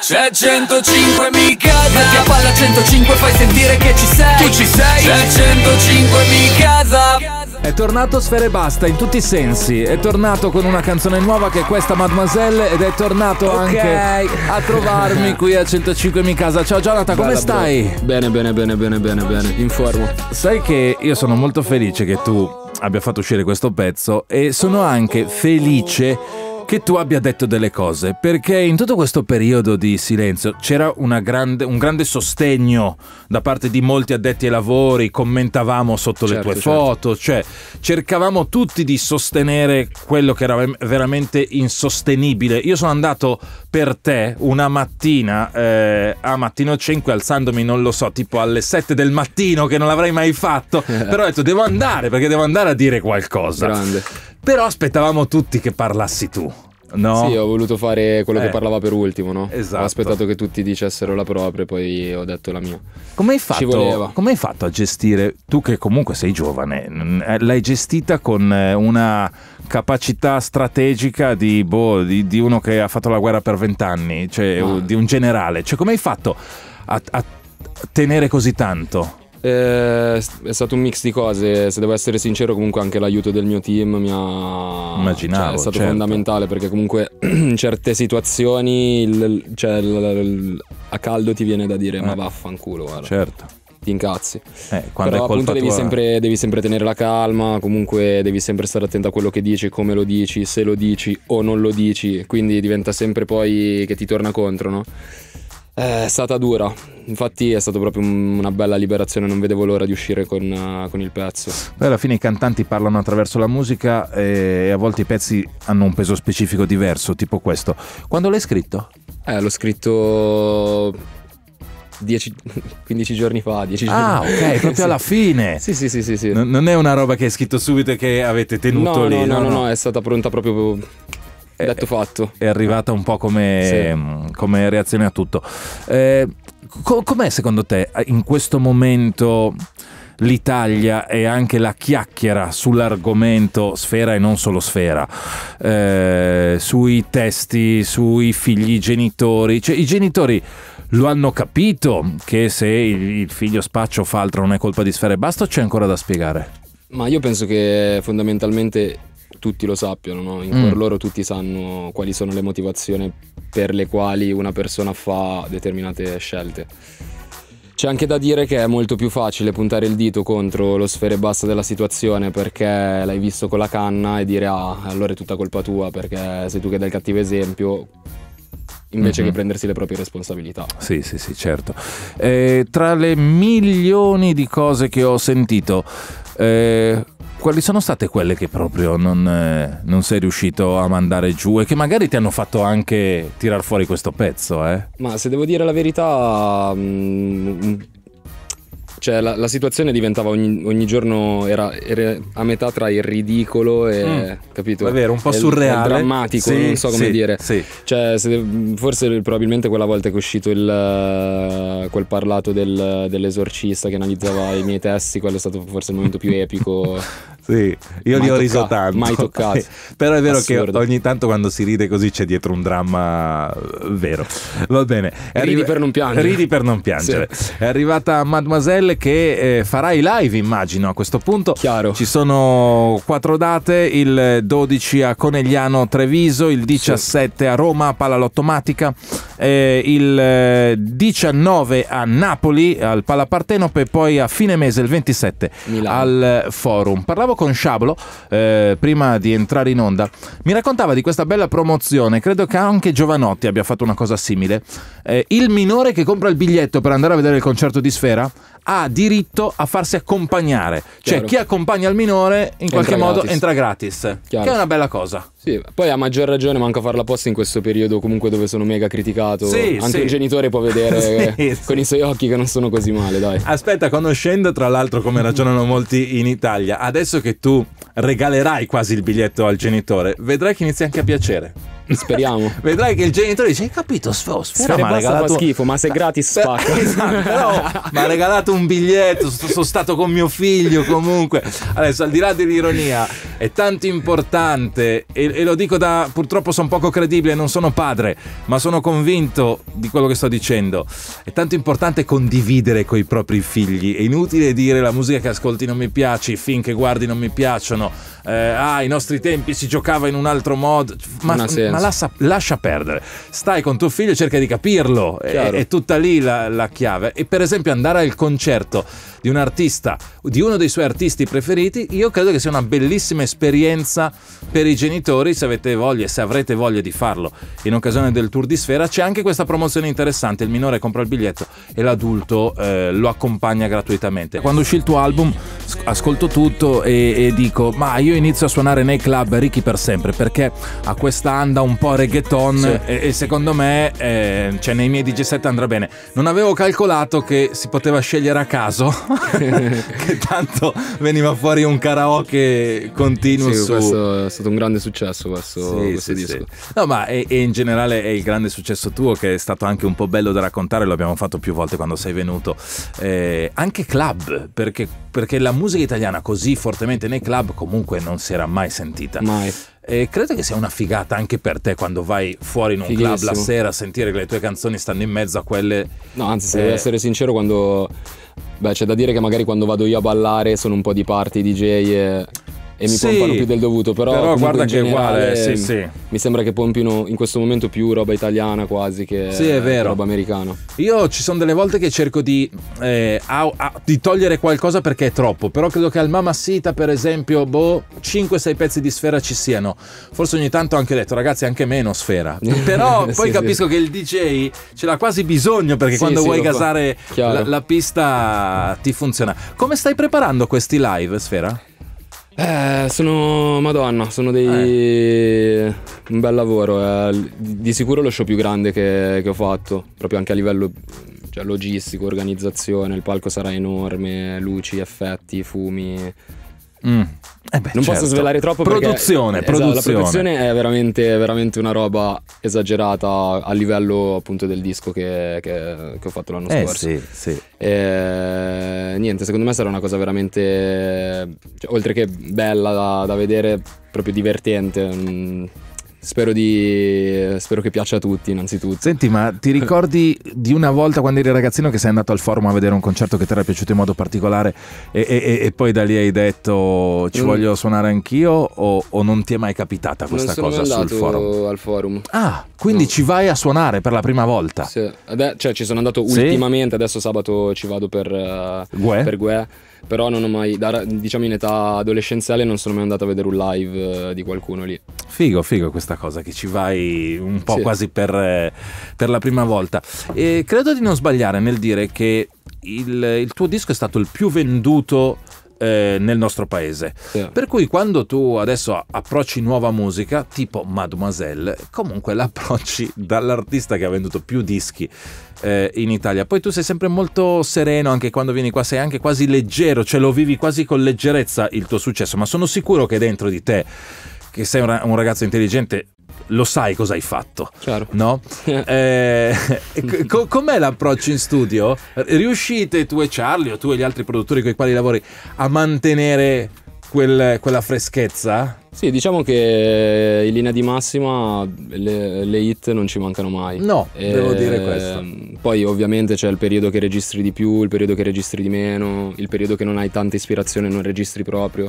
C'è 105 mi casa. Metti a palla 105, fai sentire che ci sei. Tu ci sei. C'è 105 mi casa. È tornato Sfera Ebbasta in tutti i sensi. È tornato con una canzone nuova che è questa, Mademoiselle, ed è tornato anche a trovarmi qui a 105 mi casa. Ciao Jonathan, come stai? Bene, in forma. Sai che io sono molto felice che tu abbia fatto uscire questo pezzo e sono anche felice che tu abbia detto delle cose, perché in tutto questo periodo di silenzio c'era un grande sostegno da parte di molti addetti ai lavori, commentavamo sotto le tue foto, cioè cercavamo tutti di sostenere quello che era veramente insostenibile. Io sono andato per te una mattina a Mattino 5 alzandomi, non lo so, tipo alle 7 del mattino, che non l'avrei mai fatto, però ho detto devo andare perché devo andare a dire qualcosa. Grande. Però aspettavamo tutti che parlassi tu, no? Sì, ho voluto fare quello che parlava per ultimo, no? Esatto. Ho aspettato che tutti dicessero la propria e poi ho detto la mia. Come hai fatto a gestire, tu che comunque sei giovane, l'hai gestita con una capacità strategica di uno che ha fatto la guerra per 20 anni, cioè di un generale, cioè come hai fatto a tenere così tanto? È stato un mix di cose, se devo essere sincero. Comunque anche l'aiuto del mio team mi ha... Immaginavo, è stato fondamentale, perché comunque in certe situazioni a caldo ti viene da dire ma vaffanculo, guarda. Certo. Ti incazzi. Quando però è colpa appunto tua... devi sempre tenere la calma, comunque devi sempre stare attento a quello che dici, come lo dici, se lo dici o non lo dici, quindi diventa sempre poi che ti torna contro, no? È stata dura, infatti è stata proprio una bella liberazione, non vedevo l'ora di uscire con il pezzo. Beh, alla fine i cantanti parlano attraverso la musica e a volte i pezzi hanno un peso specifico diverso, tipo questo. Quando l'hai scritto? L'ho scritto 15 giorni fa, 10 giorni fa. Ok, proprio alla fine. Sì. Non è una roba che hai scritto subito e che avete tenuto lì. No, è stata pronta proprio... detto fatto. È arrivata un po' come reazione a tutto. Com'è secondo te in questo momento l'Italia e anche la chiacchiera sull'argomento Sfera e non solo Sfera, sui testi, sui figli genitori? Cioè i genitori lo hanno capito che se il figlio spaccia o fa altro non è colpa di Sfera Ebbasta, o c'è ancora da spiegare? Ma io penso che fondamentalmente tutti lo sappiano, no? In cuor loro tutti sanno quali sono le motivazioni per le quali una persona fa determinate scelte. C'è anche da dire che è molto più facile puntare il dito contro lo Sfera Ebbasta della situazione perché l'hai visto con la canna e dire allora è tutta colpa tua perché sei tu che dai il cattivo esempio, invece che prendersi le proprie responsabilità. Sì, certo. Tra le milioni di cose che ho sentito, quali sono state quelle che proprio non sei riuscito a mandare giù e che magari ti hanno fatto anche tirar fuori questo pezzo? Ma se devo dire la verità, cioè la situazione diventava ogni giorno era a metà tra il ridicolo e capito? È vero, un po' surreale, il drammatico, non so come dire. Sì. Cioè forse probabilmente quella volta che è uscito quel parlato dell'esorcista che analizzava i miei testi, quello è stato forse il momento più epico. Sì, io li ho riso tanto. Mai toccato. Però è vero Assurdo. che ogni tanto quando si ride così c'è dietro un dramma vero. Va bene. Ridi per non piangere. Ridi per non piangere. Sì. È arrivata Mademoiselle che farà i live, immagino, a questo punto. Chiaro. Ci sono 4 date, il 12 a Conegliano Treviso, il 17 a Roma, Palalottomatica, il 19 a Napoli, al Palapartenope, e poi a fine mese, il 27, Milano. al Forum. Parlavo con Sciabolo prima di entrare in onda, mi raccontava di questa bella promozione, credo che anche Giovanotti abbia fatto una cosa simile. Il minore che compra il biglietto per andare a vedere il concerto di Sfera ha diritto a farsi accompagnare. Cioè chi accompagna il minore in qualche modo entra gratis. Chiaro. Che è una bella cosa. Sì, poi a maggior ragione manca farla apposta in questo periodo comunque dove sono mega criticato. Anche un genitore può vedere con i suoi occhi che non sono così male, dai. Aspetta, conoscendo tra l'altro come ragionano molti in Italia, adesso che tu regalerai quasi il biglietto al genitore, vedrai che inizia anche a piacere. Speriamo. Vedrai che il genitore dice: hai capito, Sfera mi ha regalato, fa schifo, ma se gratis spacca. Esatto, però mi ha regalato un biglietto, sono stato con mio figlio. Comunque adesso, al di là dell'ironia, è tanto importante, e lo dico da, purtroppo sono poco credibile, non sono padre, ma sono convinto di quello che sto dicendo, è tanto importante condividere coi propri figli. È inutile dire la musica che ascolti non mi piace, i film che guardi non mi piacciono, ai nostri tempi si giocava in un altro modo, ma lascia perdere, stai con tuo figlio e cerca di capirlo, è tutta lì la chiave. E per esempio andare al concerto di un artista, di uno dei suoi artisti preferiti, io credo che sia una bellissima esperienza per i genitori, se avete voglia, se avrete voglia di farlo in occasione del tour di Sfera. C'è anche questa promozione interessante, il minore compra il biglietto e l'adulto lo accompagna gratuitamente. Quando uscì il tuo album ascolto tutto e dico, ma io inizio a suonare nei club Ricky per sempre, perché ha questa anda un po' reggaeton, sì. e secondo me cioè nei miei DJ set andrà bene. Non avevo calcolato che si poteva scegliere a caso che tanto veniva fuori un karaoke continuo. Sì, questo è stato un grande successo, questo disco. Sì. No, ma e in generale è il grande successo tuo, che è stato anche un po' bello da raccontare, lo abbiamo fatto più volte quando sei venuto, anche club, perché la musica italiana così fortemente nei club comunque non si era mai sentita. Mai. E credo che sia una figata anche per te quando vai fuori in un club la sera a sentire che le tue canzoni stanno in mezzo a quelle. No, anzi, se devo essere sincero, quando c'è da dire che magari quando vado io a ballare sono un po' di parte i DJ e mi pompano più del dovuto, però guarda che è uguale, sì. Mi sembra che pompino in questo momento più roba italiana quasi che è vero. Roba americana. Io ci sono delle volte che cerco di togliere qualcosa perché è troppo, però credo che al Mamacita per esempio 5-6 pezzi di Sfera ci siano. Forse ogni tanto ho anche detto, ragazzi, anche meno Sfera, però poi capisco che il DJ ce l'ha quasi bisogno, perché quando vuoi gasare la pista ti funziona. Come stai preparando questi live, Sfera? Sono un bel lavoro, di sicuro lo show più grande che ho fatto, proprio anche a livello logistico, organizzazione. Il palco sarà enorme, luci, effetti, fumi. Non posso svelare troppo produzione. La produzione è veramente una roba esagerata a livello appunto del disco che ho fatto l'anno scorso. Sì. Niente, secondo me sarà una cosa veramente, oltre che bella da vedere, proprio divertente. Spero che piaccia a tutti, innanzitutto. Senti, ma ti ricordi di una volta quando eri ragazzino che sei andato al Forum a vedere un concerto che ti era piaciuto in modo particolare e poi da lì hai detto ci voglio suonare anch'io, o non ti è mai capitata questa cosa sul Forum? Non sono andato al Forum. Ah, quindi ci vai a suonare per la prima volta? Sì, ci sono andato ultimamente, adesso sabato ci vado per Gue. Però non ho mai, diciamo in età adolescenziale, non sono mai andato a vedere un live di qualcuno lì. Figo questa cosa, che ci vai un po' quasi per la prima volta. E credo di non sbagliare nel dire che il tuo disco è stato il più venduto nel nostro paese, per cui quando tu adesso approcci nuova musica tipo Mademoiselle, comunque l'approcci dall'artista che ha venduto più dischi in Italia. Poi tu sei sempre molto sereno, anche quando vieni qua sei anche quasi leggero, cioè lo vivi quasi con leggerezza il tuo successo, ma sono sicuro che dentro di te, che sei un ragazzo intelligente, lo sai cosa hai fatto, chiaro. No? Com'è l'approccio in studio? Riuscite tu e Charlie, o tu e gli altri produttori con i quali lavori, a mantenere quella freschezza? Sì, diciamo che in linea di massima le hit non ci mancano mai. No, devo dire questo. Poi ovviamente c'è il periodo che registri di più, il periodo che registri di meno, il periodo che non hai tanta ispirazione e non registri proprio.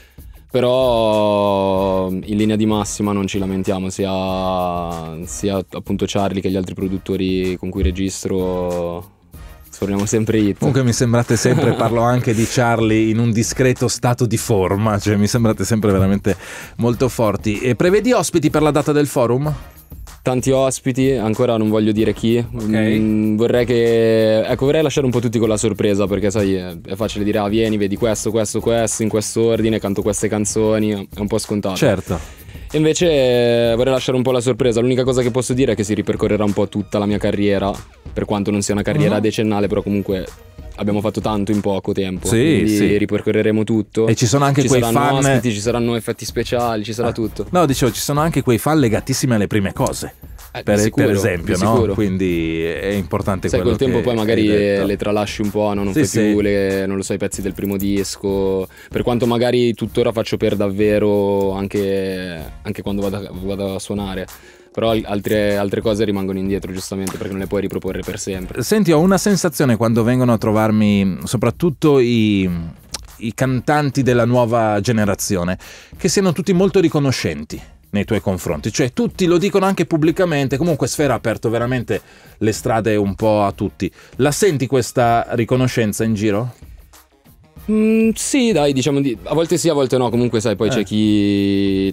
Però in linea di massima non ci lamentiamo, sia appunto Charlie che gli altri produttori con cui registro. Sforniamo sempre hit. Comunque mi sembrate sempre, parlo anche di Charlie, in un discreto stato di forma, cioè mi sembrate sempre veramente molto forti. E prevedi ospiti per la data del Forum? Tanti ospiti, ancora non voglio dire chi. Vorrei lasciare un po' tutti con la sorpresa, perché sai, è facile dire vieni, vedi questo, in questo ordine, canto queste canzoni, è un po' scontato. Certo. Invece vorrei lasciare un po' la sorpresa. L'unica cosa che posso dire è che si ripercorrerà un po' tutta la mia carriera, per quanto non sia una carriera decennale, però comunque abbiamo fatto tanto in poco tempo, quindi ripercorreremo tutto. E ci sono anche quei fan ospiti, ci saranno effetti speciali, ci sarà tutto. No, dicevo, ci sono anche quei fan legatissimi alle prime cose. per sicuro, esempio, di no? sicuro. Quindi è importante sai, quello col tempo che poi magari hai detto. le tralasci un po', no? Non Sì, fai più sì. non lo so, i pezzi del primo disco, per quanto magari tuttora faccio per davvero anche quando vado a suonare, però altre cose rimangono indietro, giustamente, perché non le puoi riproporre per sempre. Senti, ho una sensazione quando vengono a trovarmi soprattutto i cantanti della nuova generazione, che siano tutti molto riconoscenti nei tuoi confronti, cioè tutti lo dicono anche pubblicamente. Comunque Sfera ha aperto veramente le strade un po' a tutti. La senti questa riconoscenza in giro? Sì, dai, diciamo a volte sì, a volte no. Comunque, sai, poi c'è chi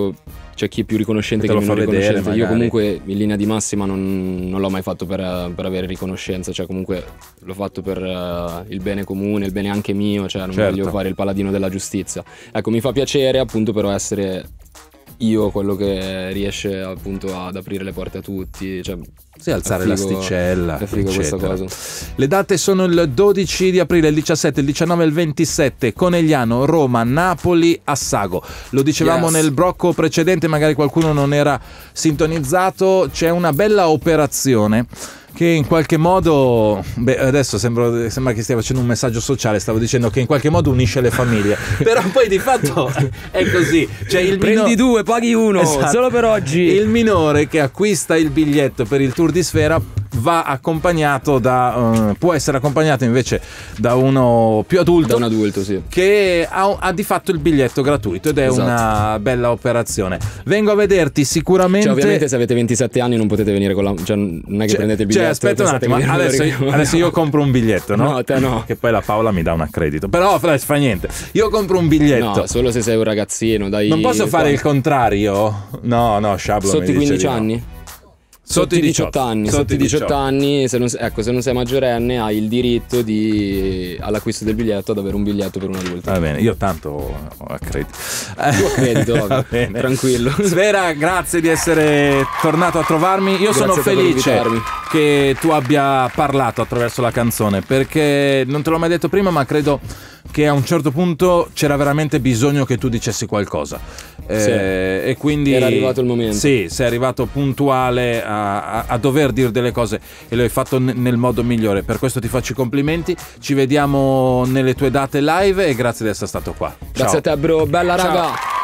è più riconoscente Che che te lo meno fa vedere, riconoscente. Io magari. comunque in linea di massima non l'ho mai fatto per avere riconoscenza, cioè comunque l'ho fatto per il bene comune, il bene anche mio, cioè non Certo. voglio fare il paladino della giustizia. Ecco, mi fa piacere appunto però essere io quello che riesce appunto ad aprire le porte a tutti, cioè Sì, alzare è figo- l'asticella, è figo questa eccetera. cosa. Le date sono il 12 di aprile, il 17, il 19 e il 27, Conegliano, Roma, Napoli, Assago. Lo dicevamo Yes. nel blocco precedente, magari qualcuno non era sintonizzato, c'è una bella operazione che in qualche modo, adesso sembra che stia facendo un messaggio sociale, stavo dicendo che in qualche modo unisce le famiglie, però poi di fatto è così, cioè Prendi due, paghi uno, Esatto. solo per oggi. Il minore che acquista il biglietto per il Tour di Sfera va accompagnato può essere accompagnato invece da uno più adulto, Da un adulto, sì. che ha di fatto il biglietto gratuito, ed è Esatto. una bella operazione. Vengo a vederti sicuramente. Cioè, ovviamente se avete 27 anni non potete venire con la... Cioè, non è che prendete il biglietto. Cioè, aspetta un pensate attimo, che adesso io compro un biglietto, no? No, te no. Che poi la Paola mi dà un accredito. Però fa niente. Io compro un biglietto. No, solo se sei un ragazzino, dai. Non posso fare il contrario? No, Sciablo mi Sotto i dice 15 di no. anni? Sotto i 18 anni. Sotto i 18 anni, se non sei maggiorenne, hai il diritto all'acquisto del biglietto, ad avere un biglietto per un adulto. Va bene, io tanto ho accredito. Tu accredito, Va bene. tranquillo. Sfera, grazie di essere tornato a trovarmi. Io sono Grazie a te per felice invitarmi. che tu abbia parlato attraverso la canzone, perché non te l'ho mai detto prima, ma credo che a un certo punto c'era veramente bisogno che tu dicessi qualcosa. E quindi Era arrivato il momento. Sì, sei arrivato puntuale a dover dire delle cose e lo hai fatto nel modo migliore. Per questo ti faccio i complimenti. Ci vediamo nelle tue date live e grazie di essere stato qua. Grazie a te, bro. Bella Ciao. raga.